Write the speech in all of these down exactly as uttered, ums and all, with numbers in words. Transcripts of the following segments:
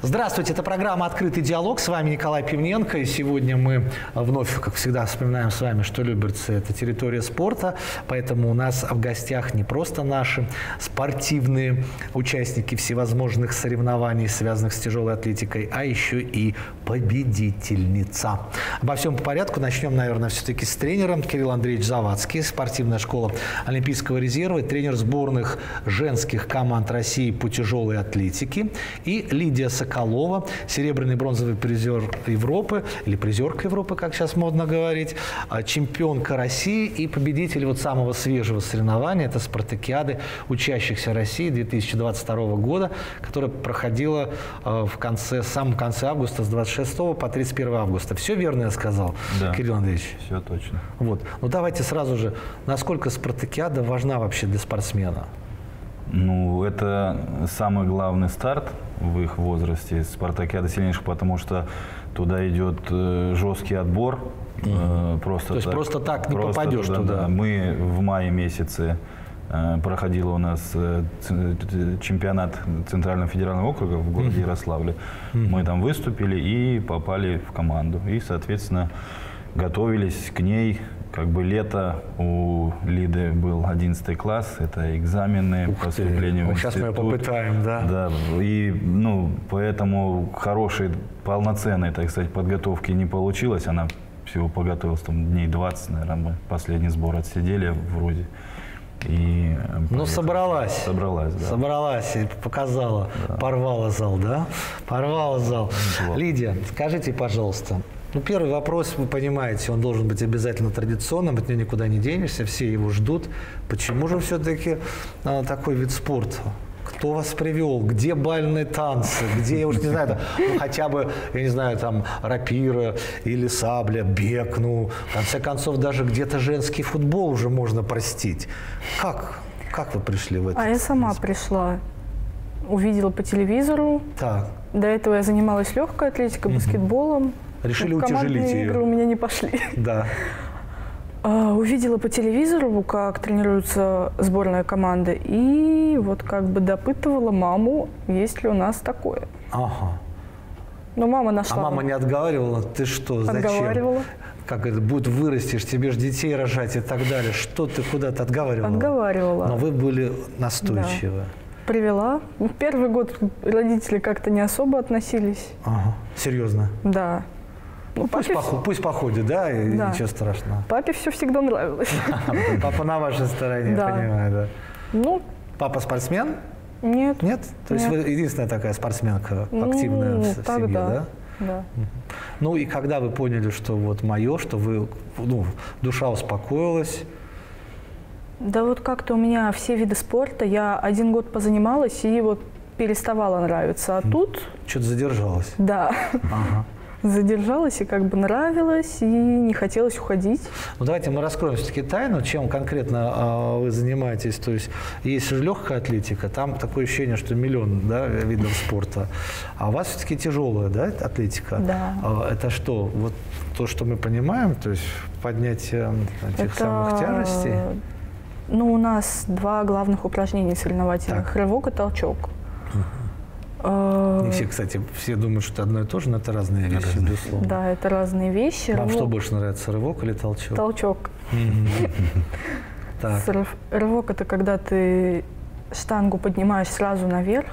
Здравствуйте, это программа «Открытый диалог». С вами Николай Пивненко. И сегодня мы вновь, как всегда, вспоминаем с вами, что Люберцы – это территория спорта. Поэтому у нас в гостях не просто наши спортивные участники всевозможных соревнований, связанных с тяжелой атлетикой, а еще и победительница. Обо всем по порядку. Начнем, наверное, все-таки с тренером. Кирилл Андреевич Завадский, спортивная школа Олимпийского резерва, тренер сборных женских команд России по тяжелой атлетике. И Лидия Соколова, серебряный бронзовый призер Европы, или призерка Европы, как сейчас модно говорить, чемпионка России и победитель вот самого свежего соревнования, это спартакиады учащихся России две тысячи двадцать второго года, которая проходила в конце, в самом конце августа, с двадцать шестого по тридцать первое августа. Все верно я сказал, да, Кирилл Андреевич? Все точно. Вот. Ну давайте сразу же, насколько спартакиада важна вообще для спортсмена? Ну, это самый главный старт в их возрасте, спартакиада сильнейших, потому что туда идет э, жесткий отбор. Э, просто То есть так, просто так не просто попадешь туда? Да. Мы в мае месяце э, проходил у нас э, чемпионат Центрального федерального округа в городе Ярославле. Mm-hmm. Мы там выступили и попали в команду. И, соответственно, готовились к ней. Как бы лето у Лиды был одиннадцатый класс, это экзамены, Ух поступление ты. в Сейчас институт. мы попытаем, да? Да, и, ну, поэтому хорошей, полноценной, так сказать, подготовки не получилось. Она всего подготовилась там дней двадцать, наверное, мы последний сбор отсидели вроде. И ну, собралась. Собралась, да. Собралась и показала. Да. Порвала зал, да? Порвала зал. Вот. Лидия, скажите, пожалуйста, ну, первый вопрос, вы понимаете, он должен быть обязательно традиционным, от него никуда не денешься, все его ждут. Почему же все-таки а, такой вид спорта? Кто вас привел? Где бальные танцы? Где, я уж не знаю, ну, хотя бы, я не знаю, там, рапира или сабля, бег, ну, в конце концов, даже где-то женский футбол уже можно простить. Как? Как вы пришли в это? А я сама пришла, увидела по телевизору. Так. До этого я занималась легкой атлетикой, баскетболом. Решили ну, утяжелить ее. Игры у меня не пошли. Да. А, увидела по телевизору, как тренируется сборная команда, и вот как бы допытывала маму, есть ли у нас такое. Ага. Но мама нашла. А мама не отговаривала? Ты что, зачем? Отговаривала. Как это, будет вырастешь, тебе же детей рожать и так далее. Что ты куда-то отговаривала? Отговаривала. Но вы были настойчивы. Да. Привела. Первый год родители как-то не особо относились. Ага. Серьезно? Да. Ну, пусть, пох... пусть походит, да, и да, ничего страшного. Папе все всегда нравилось. Папа на вашей стороне, да. Понимаю, да. Ну, папа спортсмен? Нет. Нет? То нет. есть вы единственная такая спортсменка активная ну, в семье, да? Да. Да. Ну и когда вы поняли, что вот мое, что вы, ну, душа успокоилась? Да вот как-то у меня все виды спорта, я один год позанималась и вот переставала нравиться, а тут… Что-то задержалась? Да. Ага. Задержалась и как бы нравилось, и не хотелось уходить. Ну давайте мы раскроем все-таки тайну, чем конкретно а, вы занимаетесь. То есть есть же легкая атлетика, там такое ощущение, что миллион, да, видов спорта, а у вас все-таки тяжелая, да, атлетика? Да. А, это что? Вот то, что мы понимаем, то есть поднятие этих это... самых тяжестей? Ну, у нас два главных упражнения соревновательных – рывок и толчок. Не все, кстати, все думают, что это одно и то же, но это разные вещи, разные. Безусловно. Да, это разные вещи. Вам рывок. Что больше нравится, рывок или толчок? Толчок. Рывок – это когда ты штангу поднимаешь сразу наверх,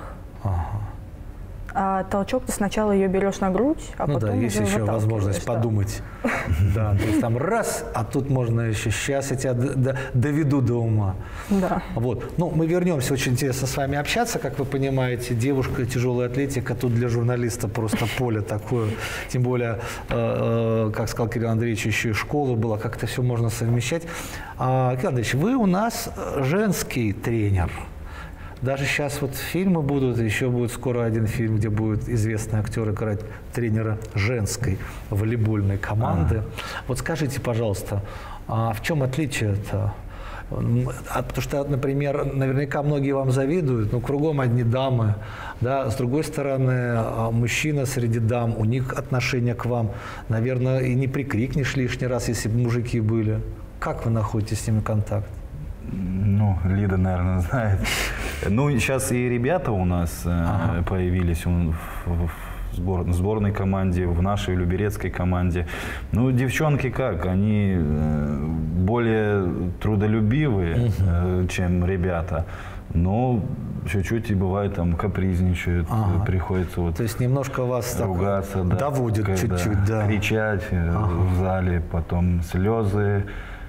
а толчок ты сначала ее берешь на грудь, а ну потом да, есть еще возможность да. подумать. Да, то есть там раз, а тут можно еще, сейчас я тебя доведу до ума. Да. Вот. Ну, мы вернемся, очень интересно с вами общаться, как вы понимаете, девушка, тяжелая атлетика, тут для журналиста просто поле такое, тем более, э, э, как сказал Кирилл Андреевич, еще и школа была, как это все можно совмещать. А, Кирилл Андреевич, вы у нас женский тренер. Даже сейчас вот фильмы будут, еще будет скоро один фильм, где будет известный актер играть тренера женской волейбольной команды. А-а-а. Вот скажите, пожалуйста, а в чем отличие-то? А, потому что, например, наверняка многие вам завидуют, но кругом одни дамы, да, с другой стороны, мужчина среди дам, у них отношение к вам, наверное, и не прикрикнешь лишний раз, если бы мужики были. Как вы находите с ними контакт? Ну, Лида, наверное, знает. Ну, сейчас и ребята у нас ага. появились в, в, в сбор, в сборной команде, в нашей люберецкой команде. Ну, девчонки как? Они более трудолюбивые, угу. чем ребята. Но чуть-чуть и бывает там капризничают, ага. приходится вот. То есть немножко вас ругаться, да, доводит чуть-чуть, да. кричать ага. в зале, потом слезы.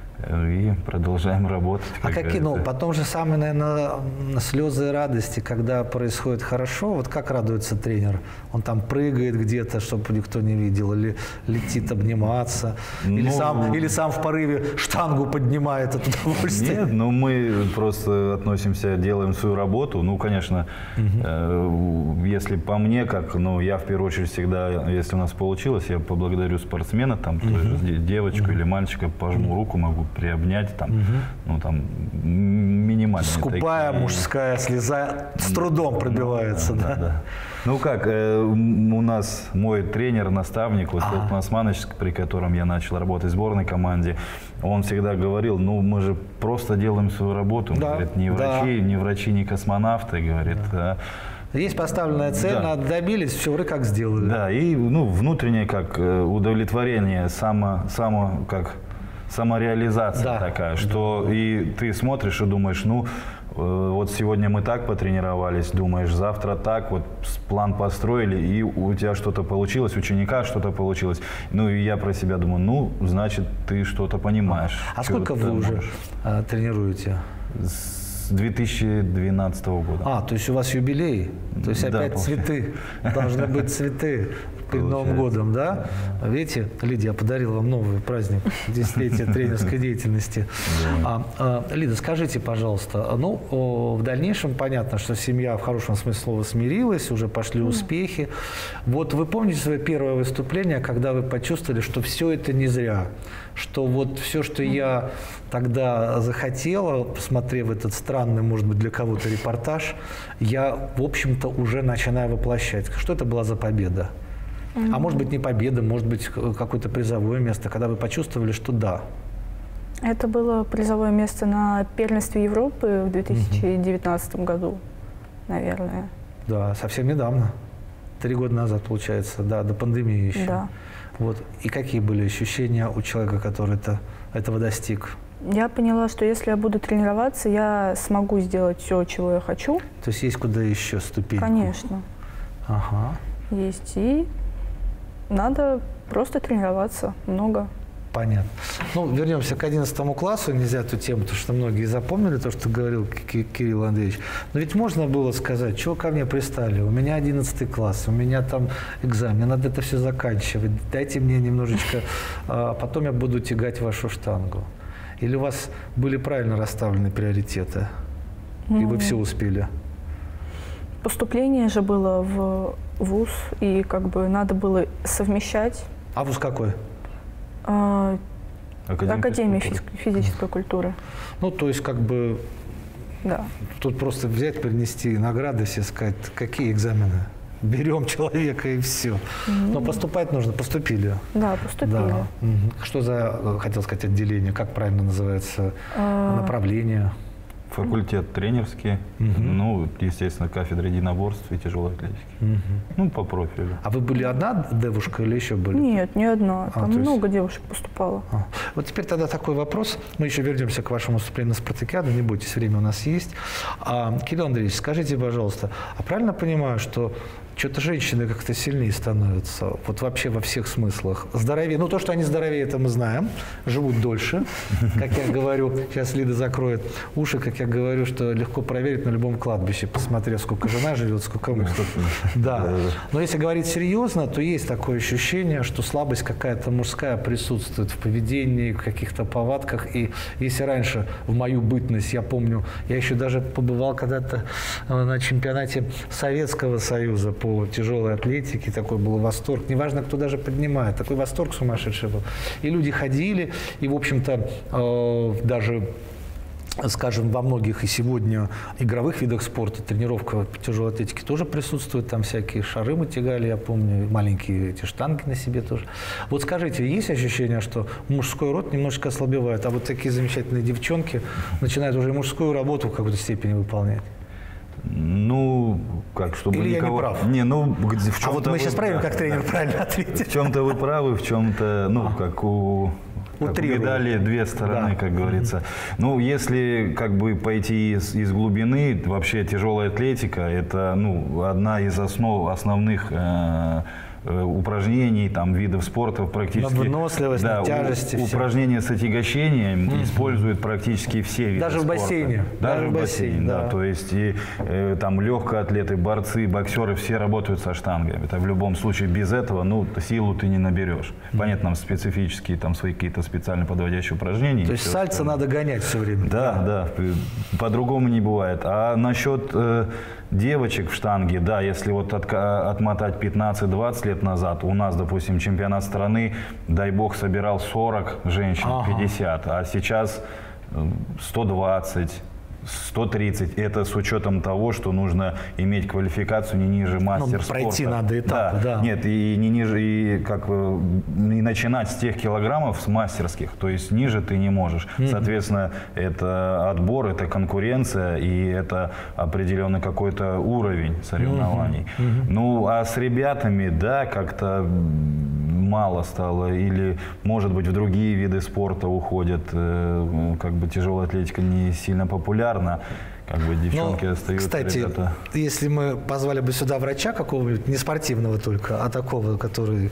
И продолжаем работать. А какие, ну, потом же самые, наверное, слезы радости, когда происходит хорошо. Вот как радуется тренер? Он там прыгает где-то, чтобы никто не видел, или летит обниматься, ну, или, сам, или сам в порыве штангу поднимает от удовольствия? Нет, ну мы просто относимся, делаем свою работу. Ну, конечно, угу. э, если по мне, как, ну, я в первую очередь всегда, если у нас получилось, я поблагодарю спортсмена, там, угу. девочку угу. или мальчика, пожму угу. руку, могу приобнять, там, угу. ну, там, минимальные скупая такие... мужская слеза с трудом пробивается, ну, да, да? Да, да. Ну как, э, у нас мой тренер, наставник, вот Толт Насманович, при котором я начал работать в сборной команде, он всегда говорил, ну мы же просто делаем свою работу, да, говорит, не врачи, да. не врачи, не космонавты, говорит, да. Есть поставленная цель, да. надо добились, все, вы как сделали. Да, и ну, внутреннее как удовлетворение, само, само как самореализация да. такая, что да. и ты смотришь и думаешь, ну, вот сегодня мы так потренировались, думаешь, завтра так, вот план построили, и у тебя что-то получилось, у ученика что-то получилось. Ну, и я про себя думаю, ну, значит, ты что-то понимаешь. А сколько вы уже а, тренируете? С две тысячи двенадцатого года. А, то есть у вас юбилей? То есть да, опять цветы? Должны быть цветы перед Новым годом, да? Видите, Лидия, я подарил вам новый праздник, десятилетие тренерской деятельности. А, а, Лида, скажите, пожалуйста, ну, о, в дальнейшем понятно, что семья в хорошем смысле слова смирилась, уже пошли успехи. Вот вы помните свое первое выступление, когда вы почувствовали, что все это не зря, что вот все, что я тогда захотела, посмотрев этот странный, может быть, для кого-то репортаж, я, в общем-то, уже начинаю воплощать. Что это была за победа? Mm-hmm. А может быть, не победа, может быть, какое-то призовое место, когда вы почувствовали, что да. Это было призовое место на первенстве Европы в две тысячи девятнадцатом mm-hmm. году, наверное. Да, совсем недавно. Три года назад, получается, да, до пандемии еще. Да. Вот. И какие были ощущения у человека, который это, этого достиг? Я поняла, что если я буду тренироваться, я смогу сделать все, чего я хочу. То есть есть куда еще ступеньку? Конечно. Ага. Есть. И надо просто тренироваться много. Понятно. Ну, вернемся к одиннадцатому классу. Нельзя эту тему, потому что многие запомнили то, что говорил Кирилл Андреевич. Но ведь можно было сказать, чего ко мне пристали? У меня одиннадцатый класс, у меня там экзамен, надо это все заканчивать. Дайте мне немножечко, а потом я буду тягать вашу штангу. Или у вас были правильно расставлены приоритеты? Mm-hmm. И вы все успели? Поступление же было в вуз, и как бы надо было совмещать. А вуз какой? А, Академия, Академия физической, физической культуры. Ну, то есть, как бы, да. Тут просто взять, принести награды, все сказать, какие экзамены? Берем человека и все. Mm-hmm. Но поступать нужно. Поступили? Да, поступили. Да. Mm-hmm. Что за, хотел сказать, отделение? Как правильно называется? А... Направление? Факультет тренерский, угу. ну, естественно, кафедра единоборств и тяжелой атлетики. Угу. Ну, по профилю. А вы были одна девушка или еще были? Нет, не одна. Там а, много есть... девушек поступало. А. Вот теперь тогда такой вопрос. Мы еще вернемся к вашему выступлению на спартакиаду. Не бойтесь, время у нас есть. А, Кирилл Андреевич, скажите, пожалуйста, а правильно понимаю, что что-то женщины как-то сильнее становятся, вот вообще во всех смыслах. Здоровее, ну то, что они здоровее, это мы знаем, живут дольше, как я говорю, сейчас Лида закроет уши, как я говорю, что легко проверить на любом кладбище, посмотрев, сколько жена живет, сколько муж. Да. Но если говорить серьезно, то есть такое ощущение, что слабость какая-то мужская присутствует в поведении, в каких-то повадках. И если раньше, в мою бытность, я помню, я еще даже побывал когда-то на чемпионате Советского Союза по тяжелой атлетике, такой был восторг. Неважно, кто даже поднимает, такой восторг сумасшедший был. И люди ходили, и, в общем-то, э, даже, скажем, во многих и сегодня игровых видах спорта тренировка по тяжелой атлетике тоже присутствует. Там всякие шары мы тягали, я помню, маленькие эти штанги на себе тоже. Вот скажите, есть ощущение, что мужской род немножечко ослабевает, а вот такие замечательные девчонки начинают уже мужскую работу в какой-то степени выполнять? Ну, как, чтобы Или никого... я не прав? Не, ну, где, в А вот мы сейчас проверим, как тренер правильно ответит. В чем-то вы правы, в чем-то, ну, а. как у... Как медали две стороны, да. как говорится. Mm-hmm. Ну, если как бы пойти из, из глубины, вообще тяжелая атлетика – это ну, одна из основ, основных э, упражнений, там, видов спорта практически. На выносливость, да, на тяжести. У, упражнения с отягощением mm-hmm. используют практически все виды Даже спорта. в бассейне. Даже, Даже в бассейне, да. да. То есть и э, там легкоатлеты, борцы, боксеры, все работают со штангой. Это в любом случае без этого, ну, силу ты не наберешь. Mm-hmm. Понятно, там специфические, там свои какие-то специально подводящие упражнения. То есть сальца надо гонять все время. Да, да, да. По-другому не бывает. А насчет э, девочек в штанге, да, если вот от, отмотать пятнадцать-двадцать лет назад, у нас, допустим, чемпионат страны, дай бог, собирал сорок женщин, ага. пятьдесят, а сейчас сто двадцать. сто тридцать. Это с учетом того, что нужно иметь квалификацию не ниже мастер спорта. Пройти надо этапы, да. да. Нет, и не ниже, и как и начинать с тех килограммов, с мастерских. То есть ниже ты не можешь. Mm-hmm. Соответственно, это отбор, это конкуренция, и это определенный какой-то уровень соревнований. Mm-hmm. Mm-hmm. Ну, а с ребятами, да, как-то мало стало, или, может быть, в другие виды спорта уходят, э, как бы тяжелая атлетика не сильно популярна, как бы девчонки Но, остаются, кстати, ребята. Если мы позвали бы сюда врача какого-нибудь, не спортивного только, а такого, который...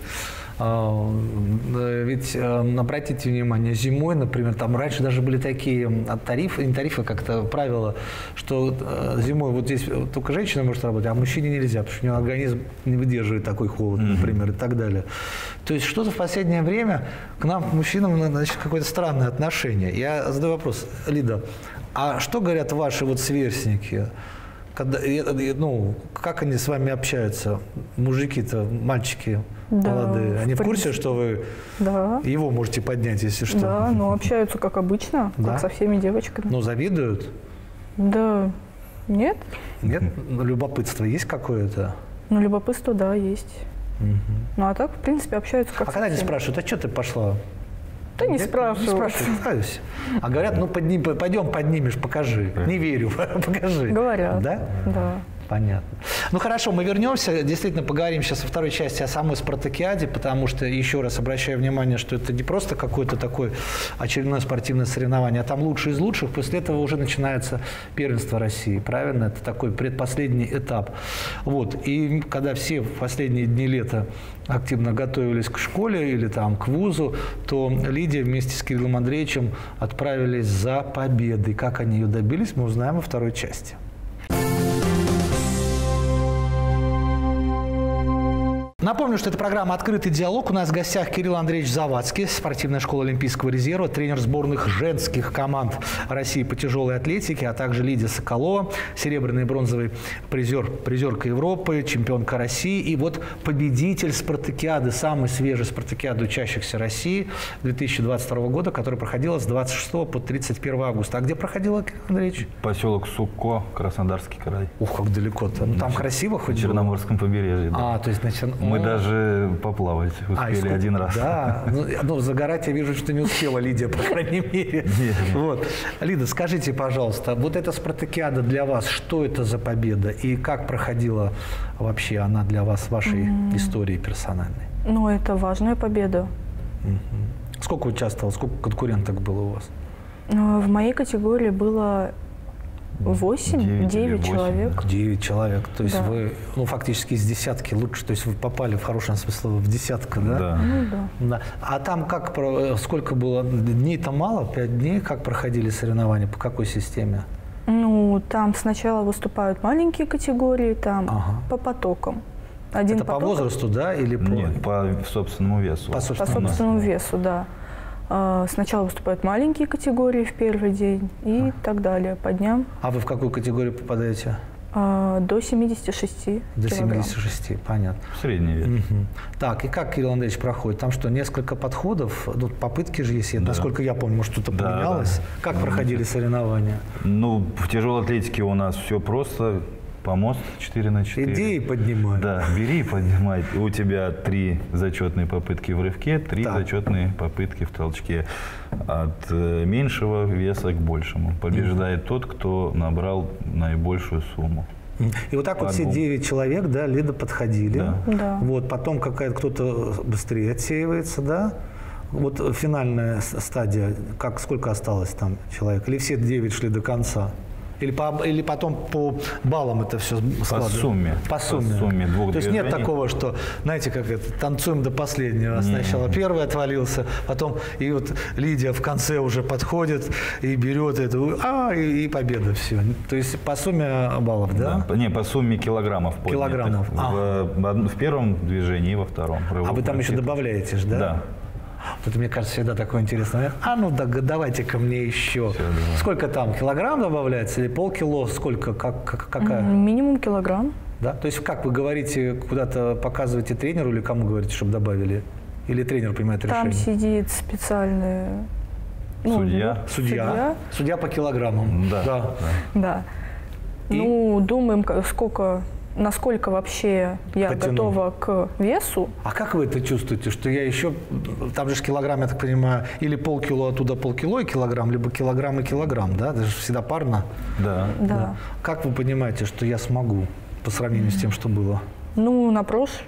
Э, ведь, э, обратите внимание, зимой, например, там раньше даже были такие тарифы, не тарифы, как-то правила, что э, зимой вот здесь только женщина может работать, а мужчине нельзя, потому что у него организм не выдерживает такой холод, mm-hmm. например, и так далее. То есть что-то в последнее время к нам, мужчинам, значит, какое-то странное отношение. Я задаю вопрос, Лида, а что говорят ваши вот сверстники? Когда, ну, как они с вами общаются? Мужики-то, мальчики да, молодые. Они в, в курсе, что вы да. его можете поднять, если что? Да, ну общаются как обычно, да? Как со всеми девочками. Ну, завидуют? Да, нет. Нет? Любопытство есть какое-то? Ну, любопытство, да, есть. Угу. Ну, а так, в принципе, общаются как А когда они спрашивают, а что ты пошла? Да не спрашивают. Не спрашивают. А говорят, ну подним, пойдем поднимешь, покажи. Не верю, покажи. Говорят. Да? Да. Понятно. Ну хорошо, мы вернемся, действительно поговорим сейчас во второй части о самой спартакиаде, потому что, еще раз обращаю внимание, что это не просто какое-то такое очередное спортивное соревнование, а там лучшие из лучших, после этого уже начинается первенство России, правильно? Это такой предпоследний этап. Вот. И когда все в последние дни лета активно готовились к школе или там к вузу, то Лидия вместе с Кириллом Андреевичем отправились за победой. Как они ее добились, мы узнаем во второй части. Напомню, что это программа «Открытый диалог». У нас в гостях Кирилл Андреевич Завадский, спортивная школа Олимпийского резерва, тренер сборных женских команд России по тяжелой атлетике, а также Лидия Соколова, серебряный и бронзовый призер, призерка Европы, чемпионка России. И вот победитель спартакиады, самой свежей спартакиады учащихся России две тысячи двадцать второго года, которая проходила с двадцать шестого по тридцать первое августа. А где проходила, Кирилл Андреевич? Поселок Сукко, Краснодарский край. Ух, как далеко-то. Ну, там красиво хоть на Черноморском побережье. Да. А, то есть, значит, мы ну, даже поплавать успели а, один раз. Да, ну, ну загорать я вижу, что не успела Лидия, по крайней мере. Вот. Лида, скажите, пожалуйста, вот эта спартакиада для вас, что это за победа и как проходила вообще она для вас в вашей mm. истории персональной? Ну, это важная победа. Mm-hmm. Сколько участвовало, сколько конкуренток было у вас? В моей категории было восемь, девять человек. девять человек. То есть да. вы, ну, фактически из десятки лучше, то есть вы попали в хорошем смысле в десятку, да? Да. Ну, да. Да. А там как, сколько было? Дней-то мало? Пять дней? Как проходили соревнования? По какой системе? Ну, там сначала выступают маленькие категории, там ага. по потокам. Один Это поток... по возрасту, да? Или по... Нет, по собственному весу. По собственному, по собственному весу, да. Сначала выступают маленькие категории в первый день и а. так далее по дням. А вы в какую категорию попадаете? А, до семидесяти шести До килограмм. семидесяти шести, понятно. Средний вес. Угу. Так, и как, Кирилл Андреевич, проходит? Там что, несколько подходов? Ну, попытки же есть. Да. Насколько я помню, может, что-то да, поменялось? Да. Как проходили соревнования? Ну, в тяжелой атлетике у нас все просто. помост четыре на четыре. Иди и поднимай. Да, бери и поднимай. У тебя три зачетные попытки в рывке, три так. зачетные попытки в толчке. От э, меньшего веса к большему. Побеждает mm-hmm. тот, кто набрал наибольшую сумму. И вот так вот все девять человек, да, Лида, подходили. Да. Да. Вот, потом какая-то кто-то быстрее отсеивается, да. Вот финальная стадия, как, сколько осталось там человек? Или все девять шли до конца? Или, по, или потом по баллам это все складывается? По сумме. По сумме. По сумме двух То есть движений. нет такого, что, знаете, как это, танцуем до последнего. Не. Сначала первый отвалился, потом и вот Лидия в конце уже подходит и берет это, а, и, и победа, все. То есть по сумме баллов, да? Да. Не, по сумме килограммов поднятых. Килограммов. В, а. в, в первом движении и во втором. А вы там еще добавляете же, да? Да. Вот мне кажется, всегда такой интересный. А ну да, давайте-ка мне еще. Все, да. Сколько там, килограмм добавляется или полкило? Сколько? Как, как, какая? Минимум килограмм. Да? То есть как вы говорите, куда-то показываете тренеру или кому говорите, чтобы добавили? Или тренер принимает решение? Там сидит специальный... Ну, судья. Судья. Судья. Судья по килограммам. Да. Да. да. да. И? Ну, думаем, сколько... Насколько вообще я Потяну. готова к весу. А как вы это чувствуете, что я еще, там же килограмм, я так понимаю, или полкило оттуда полкило и килограмм, либо килограмм и килограмм, да? Это же всегда парно. Да. да. да. Как вы понимаете, что я смогу по сравнению mm-hmm. с тем, что было? Ну, напрос,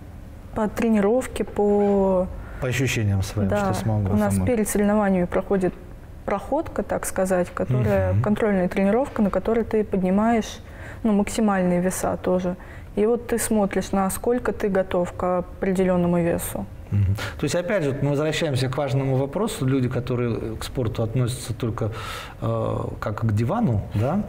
по тренировке, по... По ощущениям своим, да. что смогу. У нас сама. перед соревнованиями проходит проходка, так сказать, которая, mm-hmm. контрольная тренировка, на которой ты поднимаешь ну, максимальные веса тоже. И вот ты смотришь, насколько ты готов к определенному весу. Угу. То есть, опять же, мы возвращаемся к важному вопросу. Люди, которые к спорту относятся только э, как к дивану, да,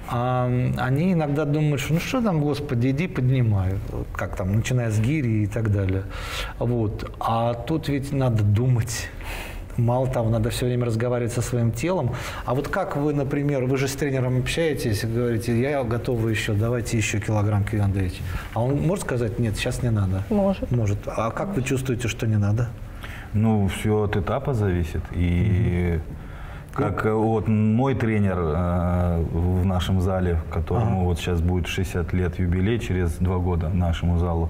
а они иногда думают, что ну что там, Господи, иди поднимай, как там, начиная с гири и так далее. Вот. А тут ведь надо думать. Мало того, надо все время разговаривать со своим телом. А вот как вы, например, вы же с тренером общаетесь и говорите, я готова еще, давайте еще килограмм кидаете. А он может сказать, нет, сейчас не надо? Может. Может. А как вы чувствуете, что не надо? Ну, все от этапа зависит. И mm-hmm. как вот мой тренер э, в нашем зале, которому ага. вот сейчас будет шестьдесят лет юбилей, через два года нашему залу,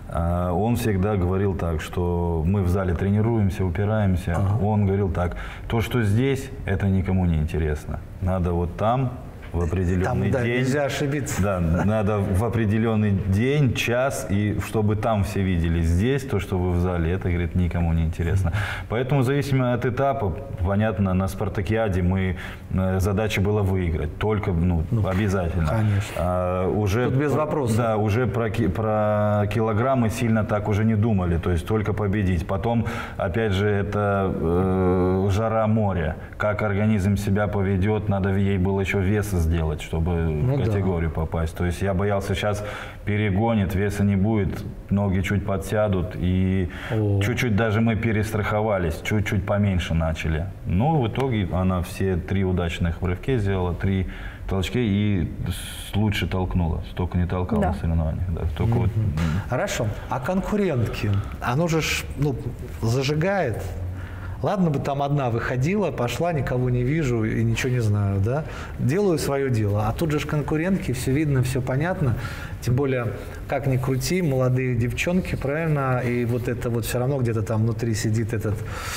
он всегда говорил так, что мы в зале тренируемся, упираемся. Ага. Он говорил так, то, что здесь, это никому не интересно. Надо вот там, в определенный там, день. Да, нельзя ошибиться. Да, надо в определенный день, час, и чтобы там все видели. Здесь, то, что вы в зале, это, говорит, никому не интересно. Поэтому, зависимо от этапа, понятно, на спартакиаде мы, задача была выиграть. Только, ну, ну обязательно. Конечно. А, уже, тут без вопросов. Да, уже про, про килограммы сильно так уже не думали. То есть только победить. Потом, опять же, это э, жара моря. Как организм себя поведет, надо ей было еще вес сделать, чтобы ну, в категорию да. попасть. То есть я боялся, сейчас перегонит, веса не будет, ноги чуть подсядут, и О. чуть-чуть даже мы перестраховались, чуть-чуть поменьше начали. Но в итоге она все три удачных в рывке сделала, три толчки и лучше толкнула. Столько не толкала да. в соревнованиях. Да. Только mm-hmm. вот... Хорошо. А конкурентки? Оно же ну, зажигает. Ладно бы там одна выходила, пошла, никого не вижу и ничего не знаю, да? Делаю свое дело. А тут же ж конкурентки, все видно, все понятно. Тем более, как ни крути, молодые девчонки, правильно? И вот это вот все равно где-то там внутри сидит этот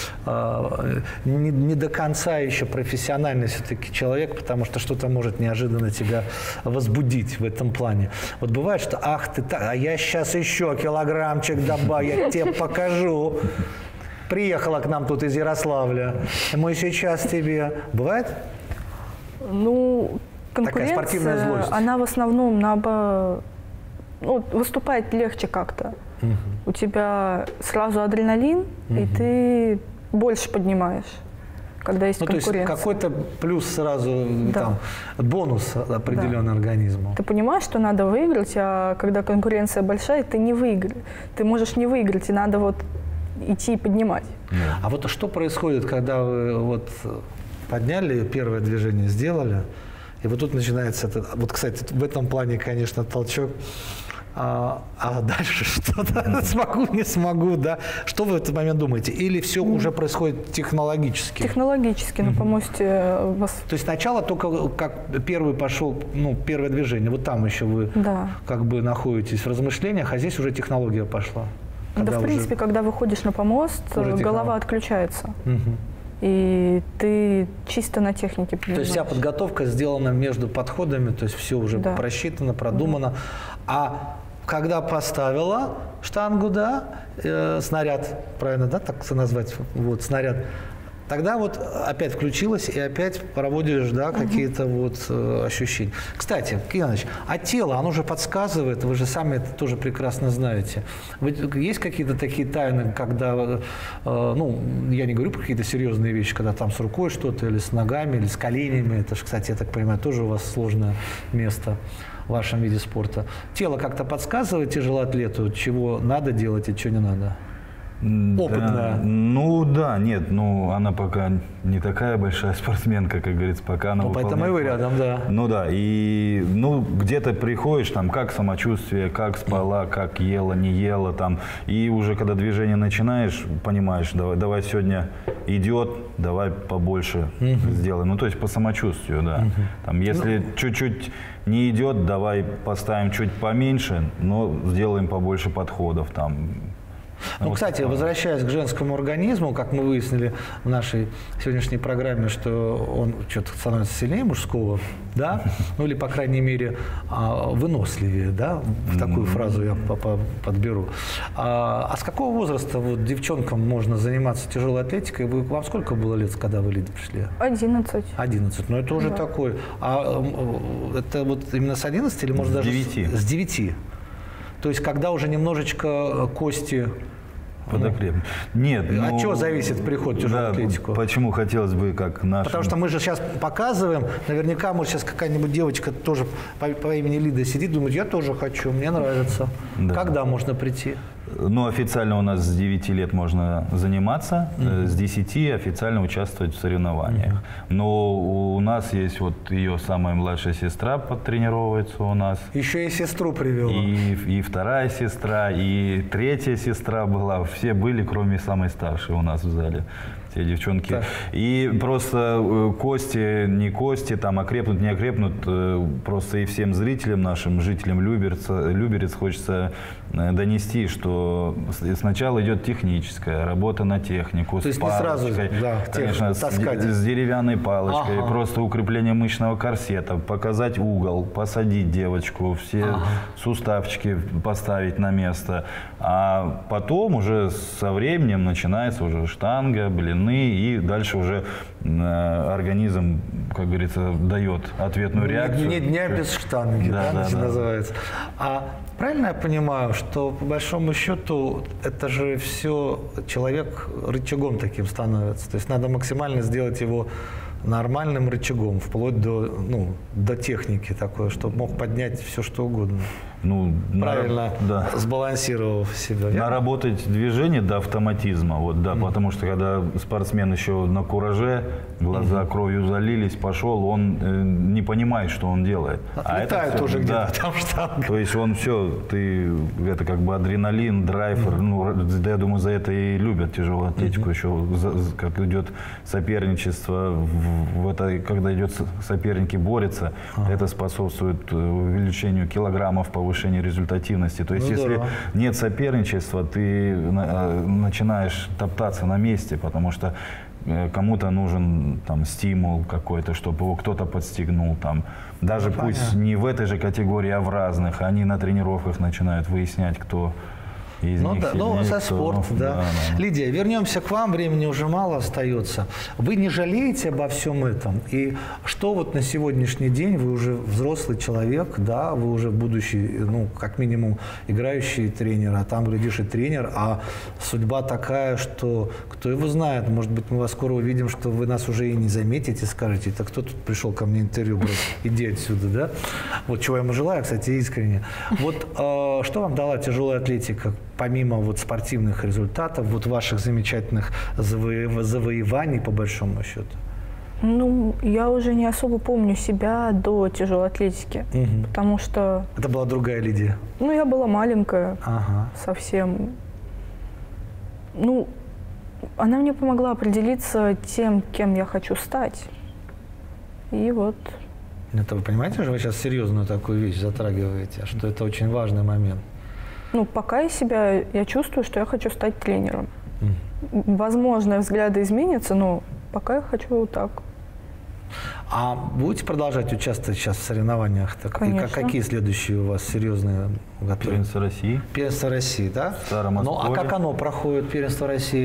э, не, не до конца еще профессиональный все-таки человек, потому что что-то может неожиданно тебя возбудить в этом плане. Вот бывает, что ах ты, а я сейчас еще килограммчик добавлю, я тебе покажу. Приехала к нам тут из Ярославля, и мы сейчас тебе... Бывает? Ну, конкуренция, она в основном на... ну, выступает легче как-то. Угу. У тебя сразу адреналин, угу. и ты больше поднимаешь, когда есть ну, конкуренция. То есть какой-то плюс сразу, да. там, бонус определенный да. организму. Ты понимаешь, что надо выиграть, а когда конкуренция большая, ты не выиграешь. Ты можешь не выиграть, и надо вот... идти и поднимать. А вот что происходит, когда вы вот подняли, первое движение сделали, и вот тут начинается это... Вот, кстати, в этом плане, конечно, толчок А, а дальше что-то смогу, не смогу, да? Что вы в этот момент думаете? Или все mm. уже происходит технологически? Технологически, mm-hmm. на помосте вас... То есть сначала только как первый пошел, ну, первое движение, вот там еще вы да. как бы находитесь в размышлениях, а здесь уже технология пошла. Да, в принципе, уже... когда выходишь на помост, голова технолог... отключается. Mm-hmm. И ты чисто на технике понимаешь. То есть вся подготовка сделана между подходами, то есть все уже да. просчитано, продумано. Да. А когда поставила штангу, да, э, снаряд, правильно, да, так назвать, вот, снаряд, тогда вот опять включилась и опять проводишь, да, какие-то угу. вот э, ощущения. Кстати, Кирилл Иванович, а тело, оно же подсказывает, вы же сами это тоже прекрасно знаете. Вы, есть какие-то такие тайны, когда, э, ну, я не говорю про какие-то серьезные вещи, когда там с рукой что-то, или с ногами, или с коленями, это же, кстати, я так понимаю, тоже у вас сложное место в вашем виде спорта. Тело как-то подсказывает тяжелоатлету, чего надо делать и чего не надо? Опытная. Да, ну да, нет, ну она пока не такая большая спортсменка, как говорится, пока она ну, выполняет. Поэтому и вы рядом, да. Ну да, и ну где-то приходишь, там, как самочувствие, как спала, как ела, не ела, там, и уже когда движение начинаешь, понимаешь, давай, давай сегодня идет, давай побольше uh-huh. сделаем. Ну то есть по самочувствию, да. Uh-huh. Там, если ну, чуть-чуть не идет, давай поставим чуть поменьше, но сделаем побольше подходов, там. Ну, вот, кстати, возвращаясь к женскому организму, как мы выяснили в нашей сегодняшней программе, что он что-то становится сильнее мужского, да, ну или, по крайней мере, выносливее, да, в такую фразу я подберу. А, а с какого возраста вот девчонкам можно заниматься тяжелой атлетикой? Вы, вам сколько было лет, когда вы, Лида, пришли? Одиннадцать. Одиннадцать, ну это уже да. такой. А это вот именно с одиннадцати или, может, с даже девяти. С девяти? То есть, когда уже немножечко кости... Подокрепнут. Нет. От ну, чего зависит приход в тяжелую да, атлетику? Почему хотелось бы, как наш... Потому что мы же сейчас показываем, наверняка, может, сейчас какая-нибудь девочка тоже по, по имени Лида сидит, думает, я тоже хочу, мне нравится. Да. Когда можно прийти? Ну, официально у нас с девяти лет можно заниматься, mm-hmm. с десяти официально участвовать в соревнованиях. Mm-hmm. Но у нас есть вот ее самая младшая сестра подтренировывается у нас. Еще и сестру привела. И, и вторая сестра, и третья сестра была. Все были, кроме самой старшей у нас в зале. Все девчонки. Так. И просто кости, не кости, там окрепнут, не окрепнут. Просто и всем зрителям нашим, жителям Люберца, Люберец хочется донести, что сначала идет техническая работа на технику. То есть не сразу, да, конечно, с, с деревянной палочкой, ага. просто укрепление мышечного корсета, показать угол, посадить девочку, все ага. суставчики поставить на место. А потом уже со временем начинается уже штанга, блин, и дальше уже э, организм, как говорится, дает ответную реакцию. Не дня без штанги, да, да, да, называется. А правильно я понимаю, что по большому счету это же все человек рычагом таким становится. То есть надо максимально сделать его нормальным рычагом, вплоть до, ну, до техники такой, чтобы мог поднять все, что угодно. Ну, правильно, на, да. сбалансировав себя. Наработать движение до автоматизма, вот, да, mm-hmm. потому что когда спортсмен еще на кураже, глаза mm-hmm. кровью залились, пошел, он э, не понимает, что он делает. Отлетает а уже где-то да. там штанга. То есть он все, ты, это как бы адреналин, драйв, mm-hmm. ну, я думаю, за это и любят тяжелую атлетику, mm-hmm. еще за, как идет соперничество, в, в это, когда идет соперники борются, mm-hmm. это способствует увеличению килограммов, повышению повышение результативности. То есть, ну, если здорово. Нет соперничества, ты начинаешь топтаться на месте, потому что кому-то нужен там стимул какой-то, чтобы его кто-то подстегнул. Там. Даже ну, пусть понятно. Не в этой же категории, а в разных. Они на тренировках начинают выяснять, кто из ну, них да, сильнее, ну, за кто... спорт, да. Да, да, да. Лидия, вернемся к вам, времени уже мало остается. Вы не жалеете обо всем этом? И что вот на сегодняшний день, вы уже взрослый человек, да, вы уже будущий, ну, как минимум, играющий тренер, а там, глядишь, и тренер, а судьба такая, что кто его знает, может быть, мы вас скоро увидим, что вы нас уже и не заметите, скажете, это кто тут пришел ко мне интервью брать, иди отсюда, да? Вот чего я ему желаю, кстати, искренне. Вот э, что вам дала тяжелая атлетика? Помимо вот спортивных результатов, вот ваших замечательных заво завоеваний, по большому счету? Ну, я уже не особо помню себя до тяжелой атлетики, угу. потому что... Это была другая Лидия? Ну, я была маленькая, ага. совсем. Ну, она мне помогла определиться тем, кем я хочу стать. И вот... Это вы понимаете, что вы сейчас серьезную такую вещь затрагиваете, что это очень важный момент? Ну, пока я себя, я чувствую, что я хочу стать тренером. Mm. Возможно, взгляды изменятся, но пока я хочу вот так. А будете продолжать участвовать сейчас в соревнованиях? Так, конечно. И какие следующие у вас серьезные готовы? Первенство России. Первенство России, да? Старом Ну, а как оно проходит, первенство России?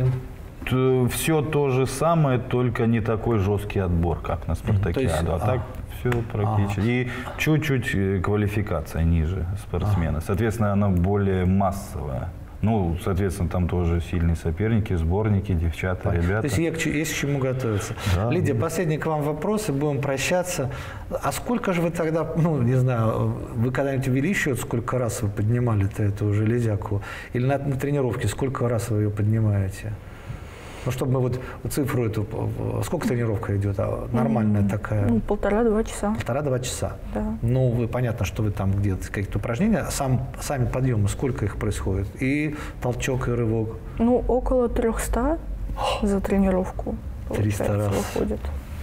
Все то же самое, только не такой жесткий отбор, как на спартакиаду. Есть, а, а так все практически. Ага. И чуть-чуть квалификация ниже спортсмена. Ага. Соответственно, она более массовая. Ну, соответственно, там тоже сильные соперники, сборники, девчата, ребята. То есть есть к чему готовиться. Да. Лидия, последний к вам вопрос, и будем прощаться. А сколько же вы тогда, ну, не знаю, вы когда-нибудь ввели счет, сколько раз вы поднимали-то эту железяку? Или на, на тренировке сколько раз вы ее поднимаете? Ну, чтобы мы вот цифру эту... Сколько тренировка идет? А нормальная mm, такая? Ну, полтора-два часа. Полтора-два часа? Да. Ну, вы, понятно, что вы там где-то какие-то упражнения. Сам, сами подъемы, сколько их происходит? И толчок, и рывок? Ну, около трехсот за тренировку. триста раз. Выходит.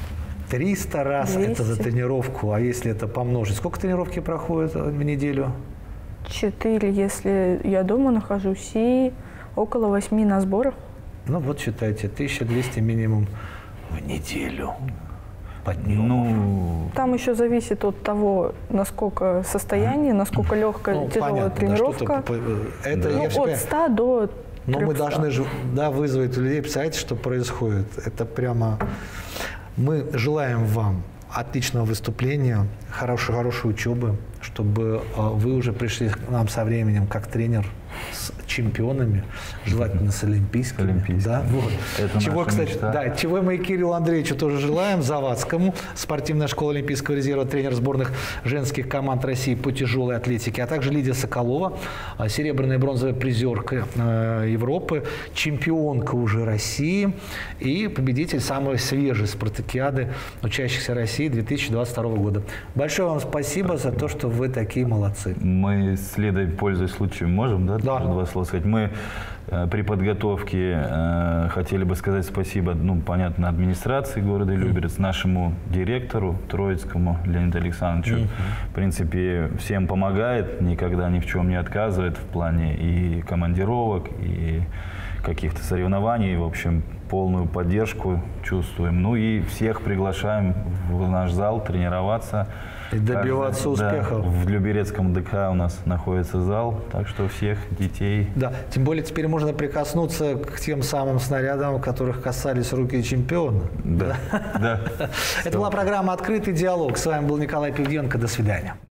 триста раз двести. Это за тренировку. А если это помножить? Сколько тренировки проходит в неделю? Четыре, если я дома нахожусь, и около восьми на сборах. Ну вот считайте, тысяча двести минимум в неделю подъемов. Ну, там еще зависит от того, насколько состояние, насколько легкая, ну, тяжелая понятно, тренировка. Да, это, ну, я от ста до трехсот. Но мы должны же, да, вызвать у людей, представляете, что происходит. Это прямо... Мы желаем вам отличного выступления, хорошей, хорошей учебы, чтобы вы уже пришли к нам со временем как тренер с чемпионами, желательно с олимпийскими. олимпийскими. Да? Вот. Это чего, кстати, мечта. да, чего мы и Кириллу Андреевичу тоже желаем, Завадскому, спортивная школа Олимпийского резерва, тренер сборных женских команд России по тяжелой атлетике, а также Лидия Соколова, серебряная и бронзовая призерка Европы, чемпионка уже России и победитель самой свежей спартакиады учащихся России две тысячи двадцать второго года. Большое вам спасибо, спасибо за то, что вы такие молодцы. Мы, следуя, пользуясь случаем, можем, да, да. два слова сказать? Мы э, при подготовке э, хотели бы сказать спасибо, ну, понятно, администрации города Люберец, нашему директору Троицкому Леониду Александровичу. Mm-hmm. В принципе, всем помогает, никогда ни в чем не отказывает в плане и командировок, и каких-то соревнований. В общем, полную поддержку чувствуем. Ну и всех приглашаем в наш зал тренироваться. И добиваться Каждый, успехов. Да, в Люберецком ДК у нас находится зал, так что всех детей... Да, тем более теперь можно прикоснуться к тем самым снарядам, которых касались руки чемпиона. Да, да. Это была программа «Открытый диалог». С вами был Николай Пивденко. До свидания.